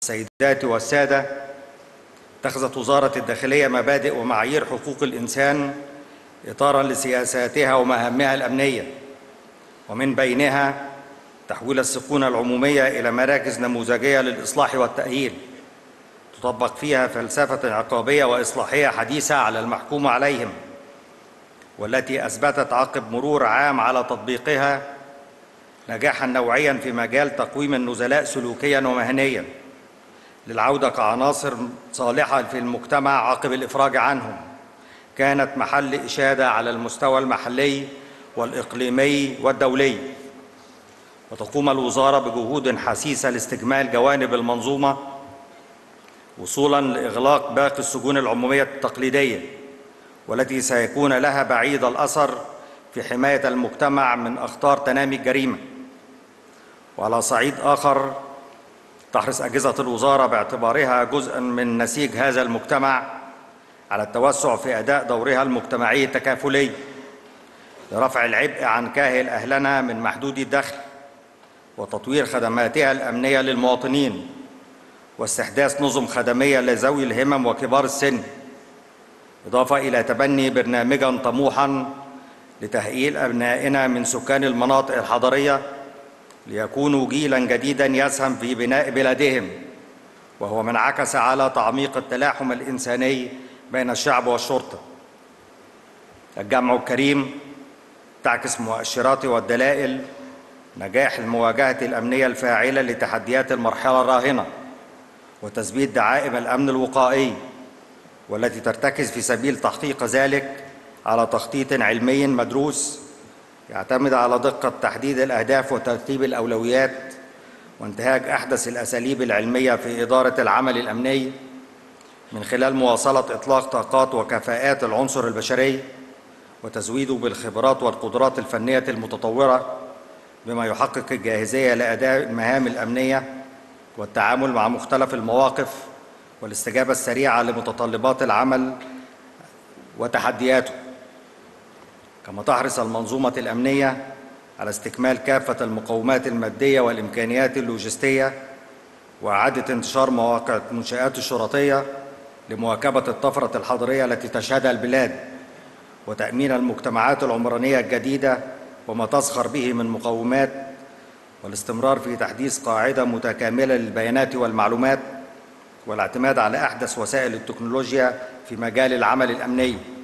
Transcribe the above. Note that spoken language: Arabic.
السيدات والسادة، اتخذت وزارة الداخلية مبادئ ومعايير حقوق الإنسان إطاراً لسياساتها ومهامها الأمنية، ومن بينها تحويل السجون العمومية إلى مراكز نموذجية للإصلاح والتأهيل، تطبق فيها فلسفة عقابية وإصلاحية حديثة على المحكوم عليهم، والتي أثبتت عقب مرور عام على تطبيقها نجاحاً نوعياً في مجال تقويم النزلاء سلوكياً ومهنياً للعودة كعناصر صالحة في المجتمع عقب الإفراج عنهم، كانت محل إشادة على المستوى المحلي والإقليمي والدولي. وتقوم الوزارة بجهود حثيثة لاستكمال جوانب المنظومة وصولاً لإغلاق باقي السجون العمومية التقليدية، والتي سيكون لها بعيد الأثر في حماية المجتمع من أخطار تنامي الجريمة. وعلى صعيد آخر، تحرص أجهزة الوزارة باعتبارها جزءاً من نسيج هذا المجتمع على التوسع في أداء دورها المجتمعي التكافلي لرفع العبء عن كاهل أهلنا من محدودي الدخل، وتطوير خدماتها الأمنية للمواطنين، واستحداث نظم خدمية لذوي الهمم وكبار السن، إضافة إلى تبني برنامجاً طموحاً لتأهيل أبنائنا من سكان المناطق الحضرية ليكونوا جيلاً جديداً يسهم في بناء بلادهم، وهو من عكس على تعميق التلاحم الإنساني بين الشعب والشرطة. الجمع الكريم تعكس مؤشرات والدلائل نجاح المواجهة الأمنية الفاعلة لتحديات المرحلة الراهنة وتثبيت دعائم الأمن الوقائي، والتي ترتكز في سبيل تحقيق ذلك على تخطيط علمي مدروس يعتمد على دقة تحديد الأهداف وترتيب الأولويات وانتهاج أحدث الأساليب العلمية في إدارة العمل الأمني، من خلال مواصلة إطلاق طاقات وكفاءات العنصر البشري وتزويده بالخبرات والقدرات الفنية المتطورة، بما يحقق الجاهزية لأداء المهام الأمنية والتعامل مع مختلف المواقف والاستجابة السريعة لمتطلبات العمل وتحدياته. كما تحرص المنظومة الأمنية على استكمال كافة المقومات المادية والإمكانيات اللوجستية وإعادة انتشار مواقع المنشآت الشرطية لمواكبة الطفرة الحضرية التي تشهدها البلاد، وتأمين المجتمعات العمرانية الجديدة وما تزخر به من مقومات، والاستمرار في تحديث قاعدة متكاملة للبيانات والمعلومات، والاعتماد على أحدث وسائل التكنولوجيا في مجال العمل الأمني.